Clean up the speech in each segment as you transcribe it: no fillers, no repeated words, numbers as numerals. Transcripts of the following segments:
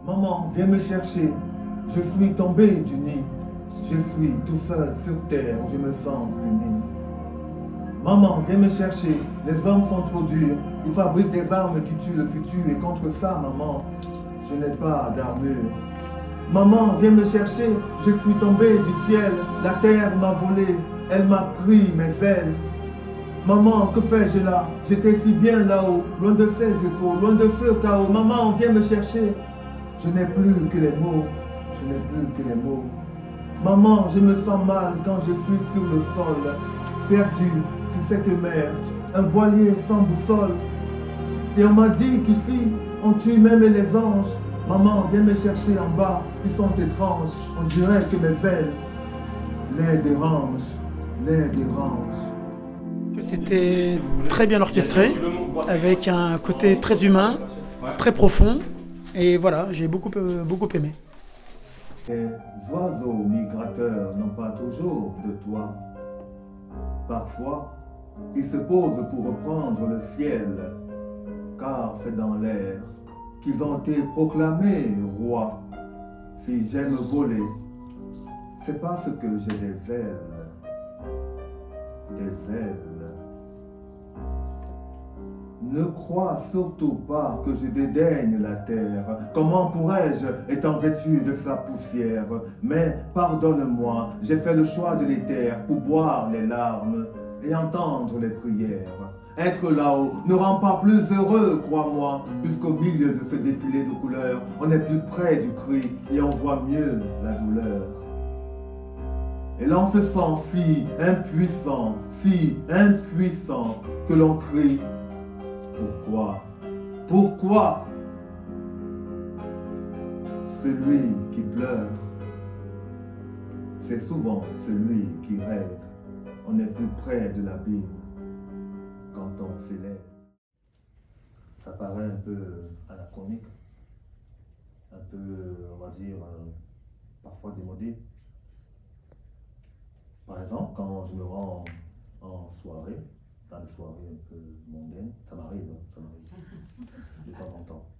Maman, viens me chercher. Je suis tombé du nid. Je suis tout seul sur terre. Je me sens puni. Maman, viens me chercher. Les hommes sont trop durs. Ils fabriquent des armes qui tuent le futur. Et contre ça, maman, je n'ai pas d'armure. Maman, viens me chercher. Je suis tombé du ciel. La terre m'a volé. Elle m'a pris mes ailes. Maman, que fais-je là? J'étais si bien là-haut, loin de ces échos, loin de ce chaos. Maman, viens me chercher. Je n'ai plus que les mots. Je n'ai plus que les mots. Maman, je me sens mal quand je suis sur le sol, perdu sur cette mer, un voilier sans boussole. Et on m'a dit qu'ici, on tue même les anges. Maman, viens me chercher en bas, ils sont étranges. On dirait que mes ailes les dérangent, les dérangent. C'était très bien orchestré, avec un côté très humain, très profond. Et voilà, j'ai beaucoup aimé. Les oiseaux migrateurs n'ont pas toujours de toit. Parfois, ils se posent pour reprendre le ciel, car c'est dans l'air qu'ils ont été proclamés rois. Si j'aime voler, c'est parce que j'ai des ailes, des ailes. Ne crois surtout pas que je dédaigne la terre. Comment pourrais-je, étant vêtu de sa poussière? Mais pardonne-moi, j'ai fait le choix de l'éther pour boire les larmes et entendre les prières. Être là-haut ne rend pas plus heureux, crois-moi, puisqu'au milieu de ce défilé de couleurs, on est plus près du cri et on voit mieux la douleur. Et l'on se sent si impuissant que l'on crie. Pourquoi? Pourquoi? Celui qui pleure, c'est souvent celui qui rêve. On est plus près de l'abîme quand on s'élève. Ça paraît un peu anachronique, un peu, on va dire, parfois démodé. Par exemple, quand je me rends en soirée, dans des soirées un peu mondaines, ça m'arrive de temps en temps.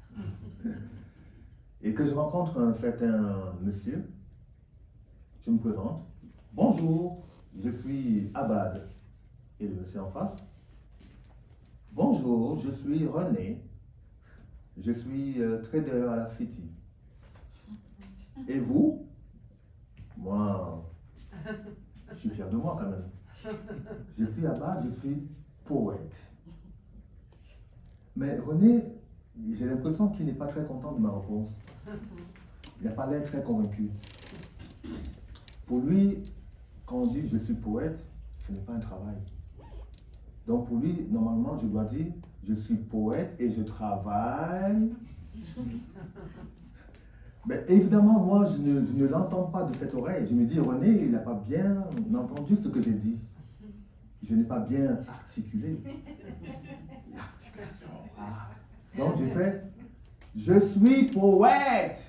Et que je rencontre un certain monsieur, je me présente. Bonjour, je suis Abad. Et le monsieur en face. Bonjour, je suis René. Je suis trader à la City. Et vous? Moi, je suis fier de moi quand même. Je suis Abad, je suis poète. Mais René, j'ai l'impression qu'il n'est pas très content de ma réponse. Il n'a pas l'air très convaincu. Pour lui, quand on dit je suis poète, ce n'est pas un travail. Donc pour lui, normalement, je dois dire je suis poète et je travaille. Mais évidemment, moi, je ne l'entends pas de cette oreille. Je me dis, René, il n'a pas bien entendu ce que j'ai dit. Je n'ai pas bien articulé. L'articulation. Ah. Donc j'ai fait, je suis poète.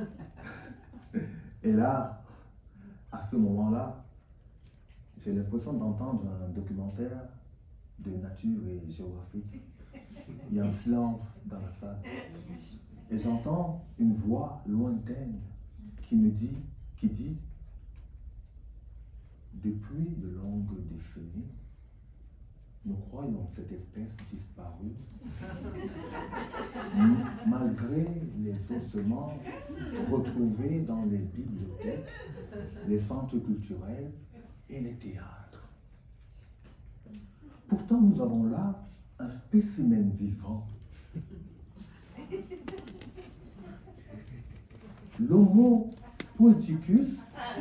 Et là, à ce moment-là, j'ai l'impression d'entendre un documentaire de nature et géographie. Il y a un silence dans la salle. Et j'entends une voix lointaine qui dit, depuis de longues décennies, nous croyons cette espèce disparue, malgré les ossements retrouvés dans les bibliothèques, les centres culturels et les théâtres. Pourtant, nous avons là un spécimen vivant. L'Homo poeticus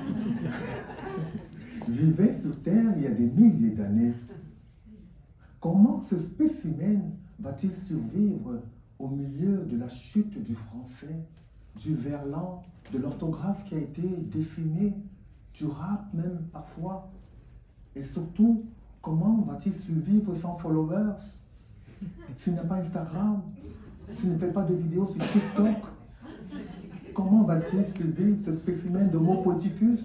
vivait sur Terre il y a des milliers d'années. Comment ce spécimen va-t-il survivre au milieu de la chute du français, du verlan, de l'orthographe qui a été décimée, du rap même parfois? Et surtout, comment va-t-il survivre sans followers? S'il n'a pas Instagram, s'il ne fait pas de vidéos sur TikTok, comment va-t-il survivre ce spécimen de Homo poeticus?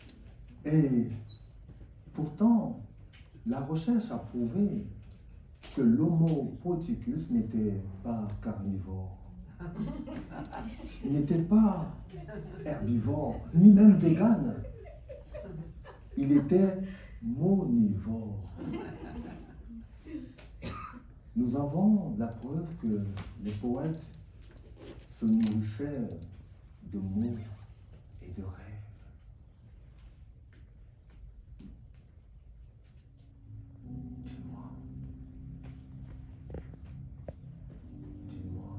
Et pourtant, la recherche a prouvé que l'Homo poeticus n'était pas carnivore. Il n'était pas herbivore, ni même vegan. Il était monivore. Nous avons la preuve que les poètes se nourrissaient de mots et de rêves. Dis-moi. Dis-moi.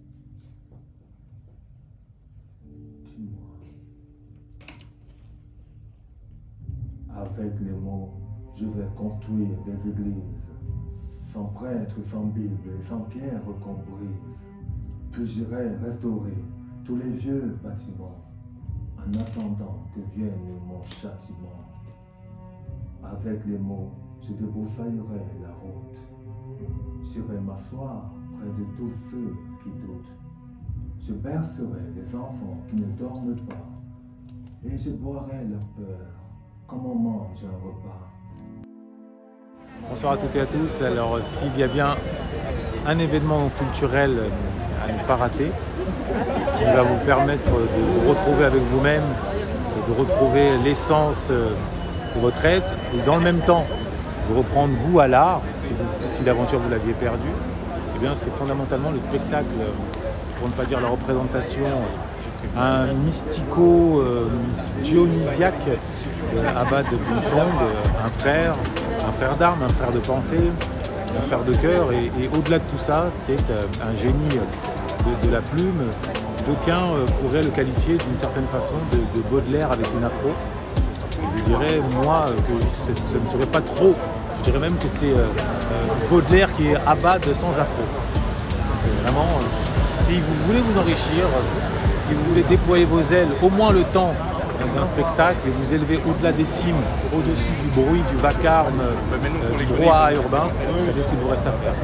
Dis-moi. Avec les mots, je vais construire des églises, sans prêtre, sans Bible et sans pierre qu'on brise. Puis j'irai restaurer tous les vieux bâtiments, en attendant que vienne mon châtiment. Avec les mots, je débroussaillerai la route. J'irai m'asseoir près de tous ceux qui doutent. Je bercerai les enfants qui ne dorment pas, et je boirai leur peur comme on mange un repas. Bonsoir à toutes et à tous. Alors s'il y a bien un événement culturel à ne pas rater, qui va vous permettre de vous retrouver avec vous-même, de retrouver l'essence de votre être, et dans le même temps de reprendre goût à l'art, si l'aventure vous l'aviez perdu, eh bien c'est fondamentalement le spectacle, pour ne pas dire la représentation, un mystico-dionysiaque Abad Bunsong, un frère d'armes, un frère de pensée, un frère de cœur, et au-delà de tout ça, c'est un génie de la plume. D'aucuns pourraient le qualifier d'une certaine façon de Baudelaire avec une afro. Et je dirais, moi, que ce ne serait pas trop. Je dirais même que c'est Baudelaire qui est Abad sans afro. Vraiment, si vous voulez vous enrichir, si vous voulez déployer vos ailes, au moins le temps d'un spectacle, et vous élever au-delà des cimes, au-dessus du bruit, du vacarme, du brouhaha urbain, vous savez ce qu'il vous reste à faire.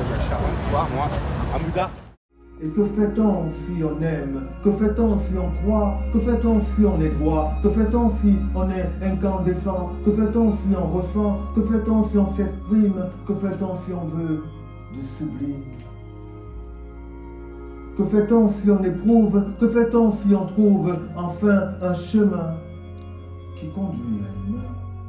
Et que fait-on si on aime? Que fait-on si on croit? Que fait-on si on est droit? Que fait-on si on est incandescent? Que fait-on si on ressent? Que fait-on si on s'exprime? Que fait-on si on veut du sublime? Que fait-on si on éprouve? Que fait-on si on trouve enfin un chemin qui conduit à l'humain?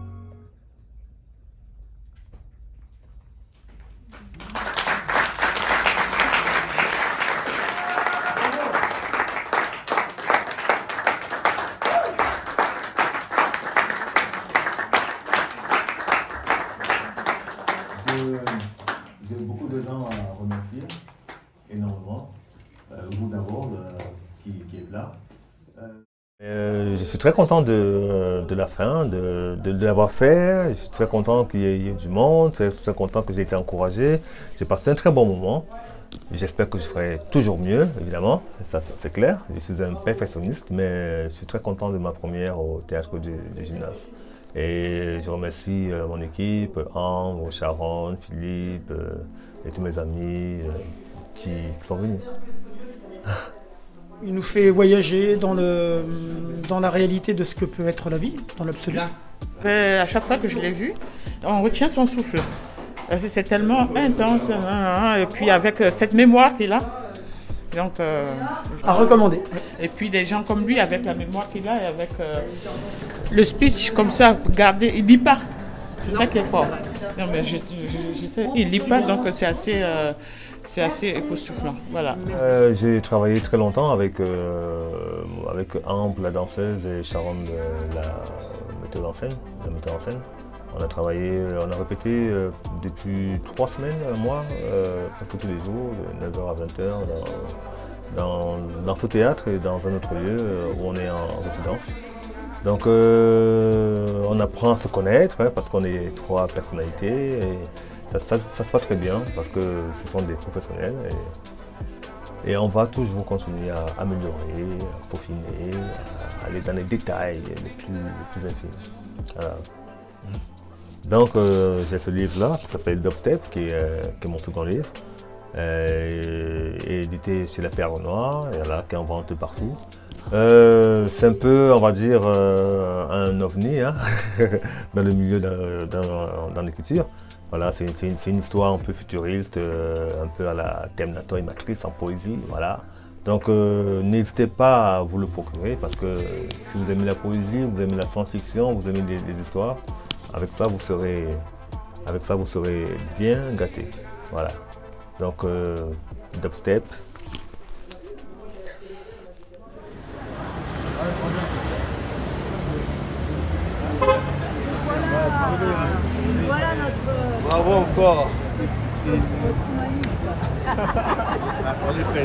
J'ai beaucoup de gens à remercier, énormément. Vous d'abord, qui est là. Je suis très content de la fin, de l'avoir fait. Je suis très content qu'il y ait du monde, très content que j'ai été encouragé. J'ai passé un très bon moment. J'espère que je ferai toujours mieux, évidemment, ça c'est clair. Je suis un perfectionniste, mais je suis très content de ma première au théâtre du gymnase. Et je remercie mon équipe, Ambre, Sharon, Philippe et tous mes amis qui sont venus. Il nous fait voyager dans la réalité de ce que peut être la vie, dans l'absolu. À chaque fois que je l'ai vu, on retient son souffle. C'est tellement intense, et puis avec cette mémoire qu'il a. Donc, à recommander. Et puis des gens comme lui, avec la mémoire qu'il a et avec le speech comme ça, gardé, il ne lit pas. C'est ça qui est fort. Non, mais je sais, il ne lit pas, donc c'est assez époustouflant. Voilà. J'ai travaillé très longtemps avec Ambre, la danseuse, et Sharon, la metteuse en scène. On a travaillé, on a répété depuis 3 semaines, un mois, presque tous les jours, de 9h à 20h, dans ce théâtre et dans un autre lieu où on est en résidence. Donc on apprend à se connaître, parce qu'on est 3 personnalités, et ça se passe très bien, parce que ce sont des professionnels. Et on va toujours continuer à améliorer, à peaufiner, à aller dans les détails les plus infimes. Voilà. Donc j'ai ce livre-là qui s'appelle Dubstep, qui est mon second livre, édité chez La Perle Noire, et là, qui est en vente partout. C'est un peu, on va dire, un ovni hein, dans le milieu dans l'écriture. Voilà, c'est une histoire un peu futuriste, un peu à la Terminator et Matrix en poésie. Voilà. Donc n'hésitez pas à vous le procurer parce que si vous aimez la poésie, vous aimez la science-fiction, vous aimez les histoires, avec ça vous serez bien gâté. Voilà. Donc dubstep. Voilà notre... Bravo encore. Notre humaniste. On essaye.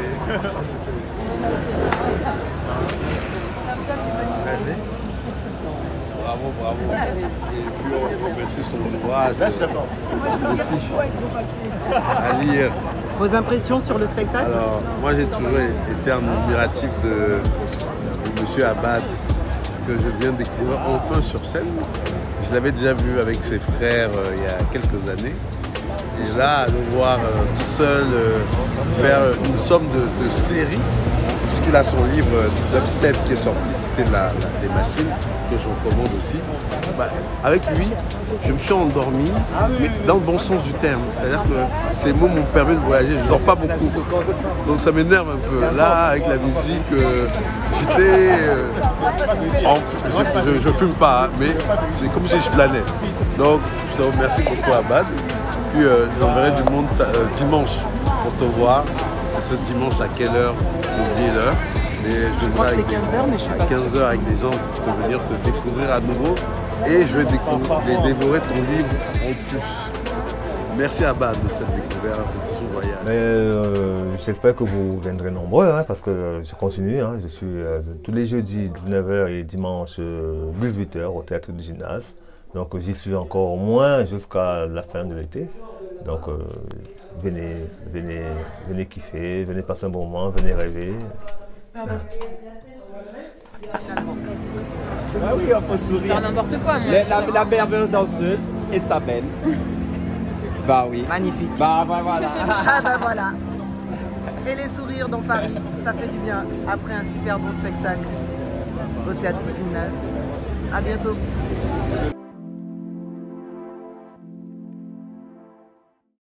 Bravo. Et puis on remercie son ouvrage aussi à lire. Vos impressions sur le spectacle? Alors, moi j'ai toujours été un admiratif de M. Abad, que je viens de découvrir enfin sur scène. Je l'avais déjà vu avec ses frères il y a quelques années. Et là, le voir tout seul faire une somme de séries, puisqu'il a son livre Dubstep qui est sorti, c'était des machines que je recommande aussi. Bah, avec lui, je me suis endormi, mais dans le bon sens du terme. C'est-à-dire que ces mots m'ont permis de voyager. Je ne dors pas beaucoup, donc ça m'énerve un peu. Là, avec la musique, j'étais... je fume pas, hein, mais c'est comme si je planais. Donc, je te remercie beaucoup, Abad. Puis, j'enverrai du monde dimanche pour te voir. C'est ce dimanche à quelle heure? J'ai oublié l'heure. Je crois que c'est 15h, mais je suis pas sûre. 15h avec des gens qui peuvent venir te découvrir à nouveau. Et je vais dévorer ton livre en plus. Merci Abad de cette découverte, de ce voyage. J'espère que vous viendrez nombreux, hein, parce que je continue. Hein, je suis tous les jeudis 19h et dimanche 18h au théâtre du Gymnase. Donc j'y suis encore au moins jusqu'à la fin de l'été. Donc venez kiffer, venez passer un bon moment, venez rêver. Pardon. Ah oui, on peut sourire. Faire n'importe quoi, moi. La merveilleuse danseuse, Isabelle. Bah oui. Magnifique. Bah voilà. Ah bah voilà. Et les sourires dans Paris, ça fait du bien après un super bon spectacle au théâtre du Gymnase. À bientôt.